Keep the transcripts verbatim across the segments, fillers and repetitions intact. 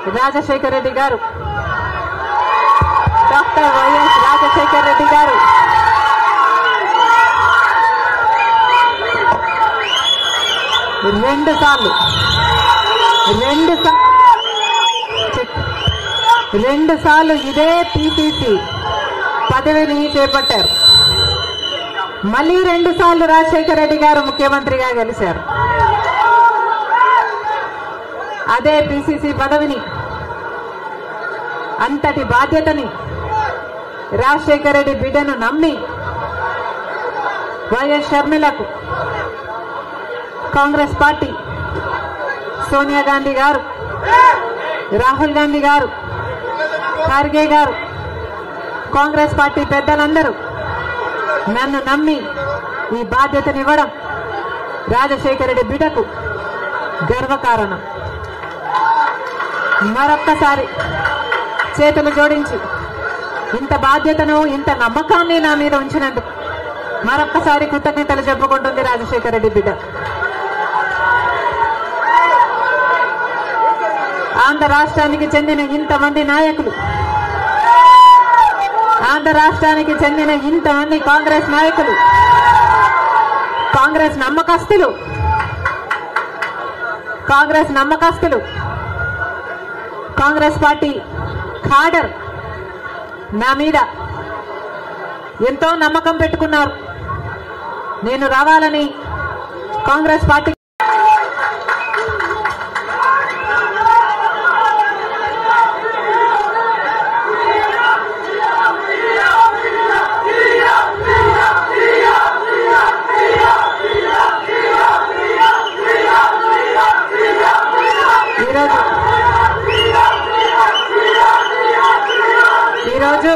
రాజశేఖర రెడ్డి గారు, doctor YS Rajasekhara Reddy గారు రెండు సార్లు రెండు రెండు సార్లు ఇదే పిసిసి పదవిని చేపట్టారు. మళ్ళీ రెండు సార్లు రాజశేఖర రెడ్డి గారు ముఖ్యమంత్రిగా గెలిచారు. అదే పిసిసి పదవిని, అంతటి బాధ్యతని రాజశేఖర రెడ్డి బిడ్డను నమ్మి వైఎస్ షర్మిలకు కాంగ్రెస్ పార్టీ, సోనియా గాంధీ గారు, రాహుల్ గాంధీ గారు, ఖార్గే గారు, కాంగ్రెస్ పార్టీ పెద్దలందరూ నన్ను నమ్మి ఈ బాధ్యతనివ్వడం రాజశేఖర రెడ్డి బిడ్డకు గర్వకారణం. మరొక్కసారి చేతులు జోడించి ఇంత బాధ్యతను, ఇంత నమ్మకాన్ని నా మీద ఉంచినందుకు మరొక్కసారి కృతజ్ఞతలు చెప్పుకుంటుంది రాజశేఖర రెడ్డి బిడ్డ. ఆంధ్ర రాష్ట్రానికి చెందిన ఇంతమంది నాయకులు, ఆంధ్ర రాష్ట్రానికి చెందిన ఇంతమంది కాంగ్రెస్ నాయకులు, కాంగ్రెస్ నమ్మకస్తులు కాంగ్రెస్ నమ్మకస్తులు కాంగ్రెస్ పార్టీ ఖాడర్ నా మీద ఎంతో నమ్మకం పెట్టుకున్నారు. నేను రావాలని కాంగ్రెస్ పార్టీ ఈరోజు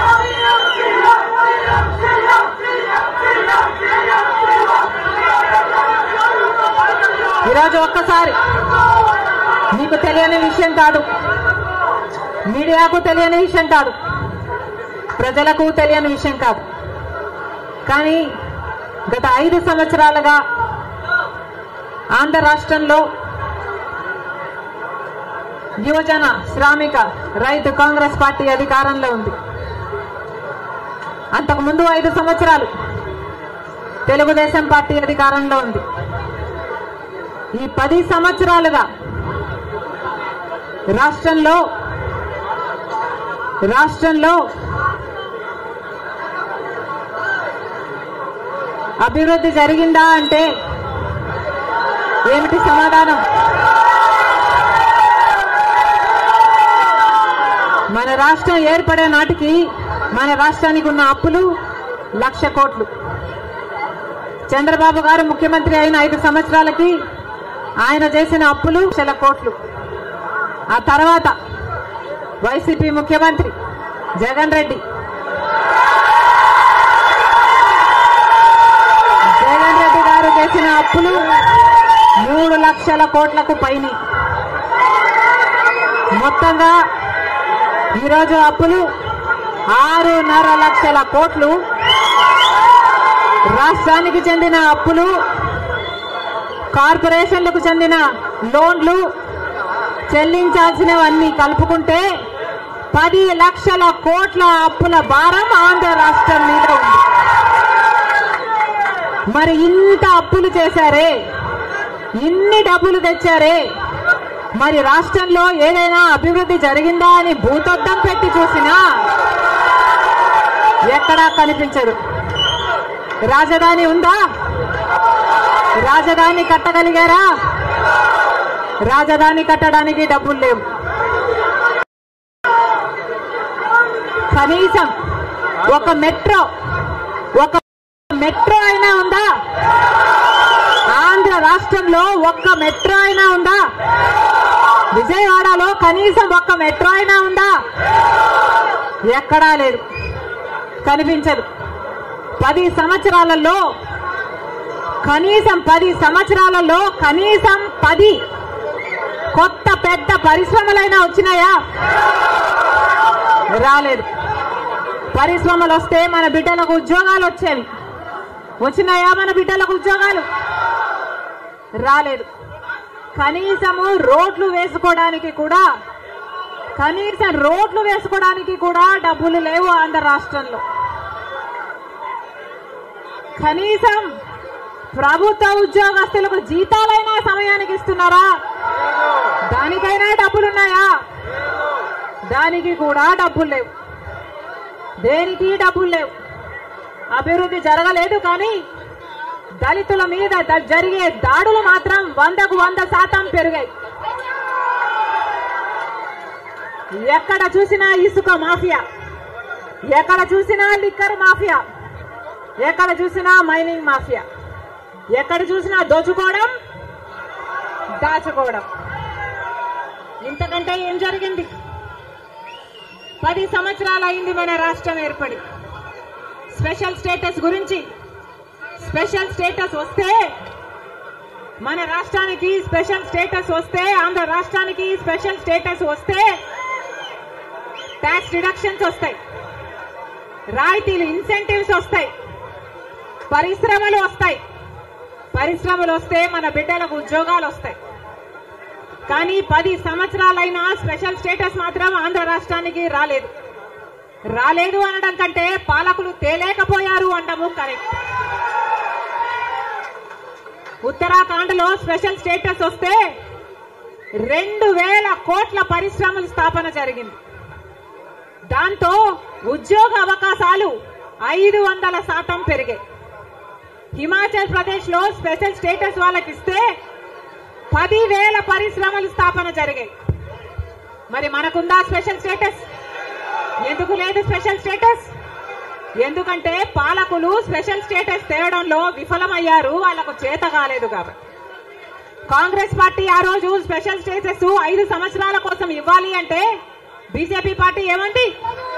ఈరోజు ఒక్కసారి మీకు తెలియని విషయం కాదు, మీడియాకు తెలియని విషయం కాదు, ప్రజలకు తెలియని విషయం కాదు. కానీ గత ఐదు సంవత్సరాలుగా ఆంధ్ర రాష్ట్రంలో యువజన శ్రామిక రైతు కాంగ్రెస్ పార్టీ అధికారంలో ఉంది. అంతకుముందు ఐదు సంవత్సరాలు తెలుగుదేశం పార్టీ అధికారంలో ఉంది. ఈ పది సంవత్సరాలుగా రాష్ట్రంలో రాష్ట్రంలో అభివృద్ధి జరిగిందా అంటే ఏమిటి సమాధానం? మన రాష్ట్రం ఏర్పడే నాటికి మన రాష్ట్రానికి ఉన్న అప్పులు లక్ష కోట్లు. చంద్రబాబు గారు ముఖ్యమంత్రి అయిన ఐదు సంవత్సరాలకి ఆయన చేసిన అప్పులు లక్షల కోట్లు. ఆ తర్వాత వైసీపీ ముఖ్యమంత్రి జగన్ రెడ్డి జగన్ రెడ్డి గారు చేసిన అప్పులు మూడు లక్షల కోట్లకు పైన. మొత్తంగా ఈరోజు అప్పులు ఆరున్నర లక్షల కోట్లు. రాష్ట్రానికి చెందిన అప్పులు, కార్పొరేషన్లకు చెందిన లోన్లు చెల్లించాల్సినవన్నీ కలుపుకుంటే పది లక్షల కోట్ల అప్పుల భారం ఆంధ్ర రాష్ట్రం మీద ఉంది. మరి ఇంత అప్పులు చేశారే, ఇన్ని డబ్బులు తెచ్చారే, మరి రాష్ట్రంలో ఏదైనా అభివృద్ధి జరిగిందా అని భూతద్దం పెట్టి చూసినా ఎక్కడా కనిపించదు. రాజధాని ఉందా? రాజధాని కట్టగలిగారా? రాజధాని కట్టడానికి డబ్బులు లేవు. కనీసం ఒక మెట్రో ఒక మెట్రో అయినా ఉందా? ఆంధ్ర రాష్ట్రంలో ఒక్క మెట్రో అయినా ఉందా? విజయవాడలో కనీసం ఒక్క మెట్రో అయినా ఉందా? ఎక్కడా లేదు, కనిపించదు. పది సంవత్సరాలలో కనీసం పది సంవత్సరాలలో కనీసం పది కొత్త పెద్ద పరిశ్రమలైనా వచ్చినాయా? రాలేదు. పరిశ్రమలు వస్తే మన బిడ్డలకు ఉద్యోగాలు వచ్చేవి. వచ్చినాయా మన బిడ్డలకు ఉద్యోగాలు? రాలేదు. కనీసము రోడ్లు వేసుకోవడానికి కూడా కనీసం రోడ్లు వేసుకోవడానికి కూడా డబ్బులు లేవు ఆంధ్ర రాష్ట్రంలో. కనీసం ప్రభుత్వ ఉద్యోగస్తులకు జీతాలైనా సమయానికి ఇస్తున్నారా? దానికైనా డబ్బులున్నాయా? దానికి కూడా డబ్బులు లేవు. దేనికి డబ్బులు లేవు. అభివృద్ధి జరగలేదు. కానీ దళితుల మీద జరిగే దాడులు మాత్రం వందకు వంద శాతం పెరిగాయి. ఎక్కడ చూసినా ఇసుక మాఫియా, ఎక్కడ చూసినా లిక్కర్ మాఫియా, ఎక్కడ చూసినా మైనింగ్ మాఫియా, ఎక్కడ చూసినా దోచుకోవడం, దాచుకోవడం. ఇంతకంటే ఏం జరిగింది? పది సంవత్సరాలు అయింది మన రాష్ట్రం ఏర్పడి. స్పెషల్ స్టేటస్ గురించి, స్పెషల్ స్టేటస్ వస్తే మన రాష్ట్రానికి స్పెషల్ స్టేటస్ వస్తే ఆంధ్ర రాష్ట్రానికి స్పెషల్ స్టేటస్ వస్తే ట్యాక్స్ డిడక్షన్స్ వస్తాయి, రాయితీలు ఇన్సెంటివ్స్ వస్తాయి, పరిశ్రమలు వస్తాయి. పరిశ్రమలు వస్తే మన బిడ్డలకు ఉద్యోగాలు వస్తాయి. కానీ పది సంవత్సరాలైనా స్పెషల్ స్టేటస్ మాత్రం ఆంధ్ర రాష్ట్రానికి రాలేదు. రాలేదు అనడం కంటే పాలకులు తేలేకపోయారు అనడము కరెక్ట్. ఉత్తరాఖండ్ లో స్పెషల్ స్టేటస్ వస్తే రెండు వేల కోట్ల పరిశ్రమల స్థాపన జరిగింది. దాంతో ఉద్యోగ అవకాశాలు ఐదు వందల శాతం పెరిగాయి. హిమాచల్ ప్రదేశ్ లో స్పెషల్ స్టేటస్ వాళ్ళకి ఇస్తే పదివేల పరిశ్రమల స్థాపన జరిగాయి. మరి మనకుందా స్పెషల్ స్టేటస్? ఎందుకు లేదు స్పెషల్ స్టేటస్? ఎందుకంటే పాలకులు స్పెషల్ స్టేటస్ తేవడంలో విఫలమయ్యారు, వాళ్లకు చేత కాలేదు కాబట్టి. కాంగ్రెస్ పార్టీ ఆ రోజు స్పెషల్ స్టేటస్ ఐదు సంవత్సరాల కోసం ఇవ్వాలి అంటే బీజేపీ పార్టీ ఏమంది?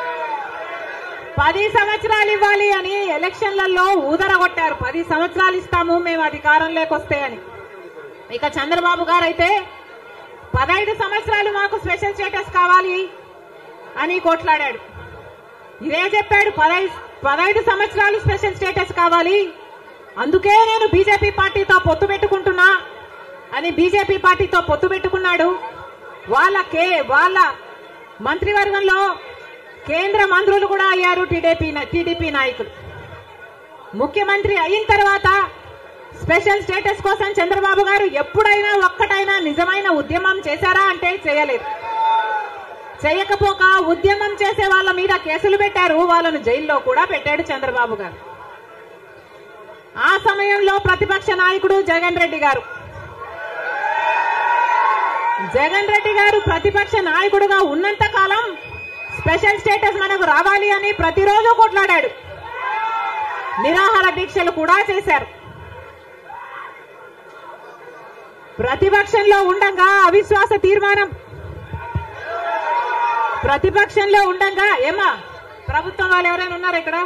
పది సంవత్సరాలు ఇవ్వాలి అని ఎలక్షన్లలో ఊదరగొట్టారు. పది సంవత్సరాలు ఇస్తాము మేము అధికారంలోకి వస్తే అని. ఇక చంద్రబాబు గారు అయితే పదైదు సంవత్సరాలు మాకు స్పెషల్ స్టేటస్ కావాలి అని కొట్లాడాడు. ఇదే చెప్పాడు, పదైదు పదైదు సంవత్సరాలు స్పెషల్ స్టేటస్ కావాలి, అందుకే నేను బీజేపీ పార్టీతో పొత్తు పెట్టుకుంటున్నా అని బీజేపీ పార్టీతో పొత్తు పెట్టుకున్నాడు. వాళ్ళకే వాళ్ళ మంత్రివర్గంలో కేంద్ర మంత్రులు కూడా అయ్యారు టీడీపీ టీడీపీ నాయకులు. ముఖ్యమంత్రి అయిన తర్వాత స్పెషల్ స్టేటస్ కోసం చంద్రబాబు గారు ఎప్పుడైనా ఒక్కటైనా నిజమైన ఉద్యమం చేశారా అంటే చేయలేదు. చేయకపోక ఉద్యమం చేసే వాళ్ళ మీద కేసులు పెట్టారు, వాళ్ళను జైల్లో కూడా పెట్టాడు చంద్రబాబు గారు. ఆ సమయంలో ప్రతిపక్ష నాయకుడు జగన్ రెడ్డి గారు జగన్ రెడ్డి గారు ప్రతిపక్ష నాయకుడుగా ఉన్నంత కాలం స్పెషల్ స్టేటస్ మనకు రావాలి అని ప్రతిరోజు కొట్లాడాడు. నిరాహార దీక్షలు కూడా చేశారు. ప్రతిపక్షంలో ఉండగా అవిశ్వాస తీర్మానం ప్రతిపక్షంలో ఉండగా ఏమా ప్రభుత్వం వాళ్ళు ఎవరైనా ఉన్నారు ఇక్కడ?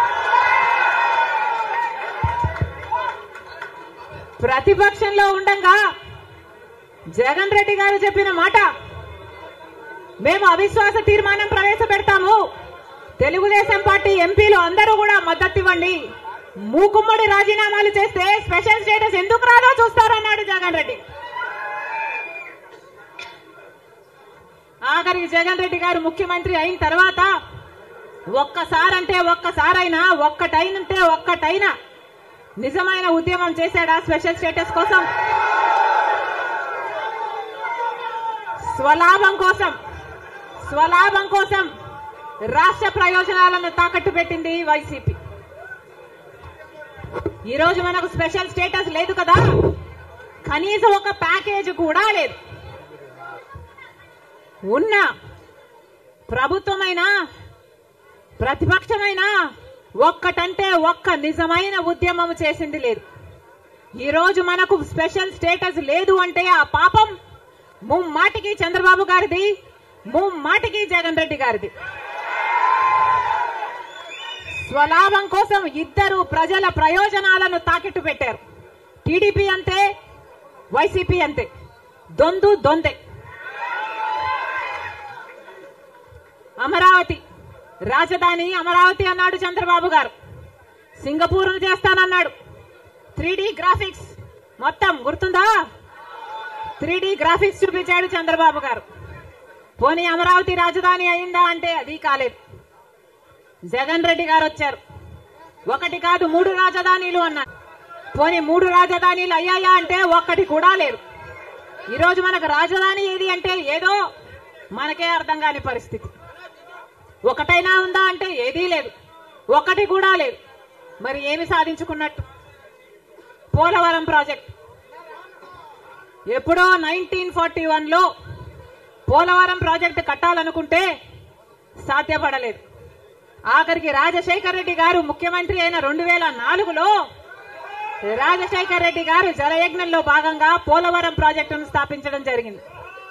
ప్రతిపక్షంలో ఉండగా జగన్ రెడ్డి గారు చెప్పిన మాట, మేము అవిశ్వాస తీర్మానం ప్రవేశపెడతాము, తెలుగుదేశం పార్టీ ఎంపీలు అందరూ కూడా మద్దతు ఇవ్వండి, మూకుమ్మడి రాజీనామాలు చేస్తే స్పెషల్ స్టేటస్ ఎందుకు రాదో చూస్తారన్నాడు జగన్ రెడ్డి. ఆఖరికి జగన్ రెడ్డి గారు ముఖ్యమంత్రి అయిన తర్వాత ఒక్కసారంటే ఒక్కసారైనా ఒక్కటైనంటే ఒక్కటైనా నిజమైన ఉద్యమం చేశాడా స్పెషల్ స్టేటస్ కోసం? స్వలాభం కోసం స్వలాభం కోసం రాష్ట్ర ప్రయోజనాలను తాకట్టు పెట్టింది వైసీపీ. ఈ రోజు మనకు స్పెషల్ స్టేటస్ లేదు కదా, కనీసం ఒక ప్యాకేజ్ కూడా లేదు. ఉన్న ప్రభుత్వమైనా ప్రతిపక్షమైనా ఒక్కటంటే ఒక్క నిజమైన ఉద్యమం చేసింది లేదు. ఈ రోజు మనకు స్పెషల్ స్టేటస్ లేదు అంటే ఆ పాపం ముమ్మాటికి చంద్రబాబు గారిది, ముమ్మాటికి జగన్ రెడ్డి గారిది. స్వలాభం కోసం ఇద్దరు ప్రజల ప్రయోజనాలను తాకిట్టు పెట్టారు. టీడీపీ అంతే, వైసీపీ అంతే, దొందు దొందే. అమరావతి రాజధాని అమరావతి అన్నాడు చంద్రబాబు గారు, సింగపూర్ను చేస్తానన్నాడు. త్రీ డి గ్రాఫిక్స్ మొత్తం గుర్తుందా? త్రీ డి గ్రాఫిక్స్ చూపించాడు చంద్రబాబు గారు. పోనీ అమరావతి రాజధాని అయిందా అంటే అది కాలేదు. జగన్ రెడ్డి గారు వచ్చారు, ఒకటి కాదు మూడు రాజధానిలు అన్నారు. పోనీ మూడు రాజధానిలు అయ్యాయా అంటే ఒక్కటి కూడా లేదు. ఈరోజు మనకు రాజధాని ఏది అంటే ఏదో మనకే అర్థం కాని పరిస్థితి. ఒకటైనా ఉందా అంటే ఏదీ లేదు, ఒకటి కూడా లేదు. మరి ఏమి సాధించుకున్నట్టు? పోలవరం ప్రాజెక్ట్ ఎప్పుడో నైన్టీన్ ఫార్టీ వన్ లో పోలవరం ప్రాజెక్టు కట్టాలనుకుంటే సాధ్యపడలేదు. ఆఖరికి రాజశేఖర రెడ్డి గారు ముఖ్యమంత్రి అయిన రెండు వేల నాలుగులో రాజశేఖర రెడ్డి గారు జలయజ్ఞంలో భాగంగా పోలవరం ప్రాజెక్టును స్థాపించడం జరిగింది.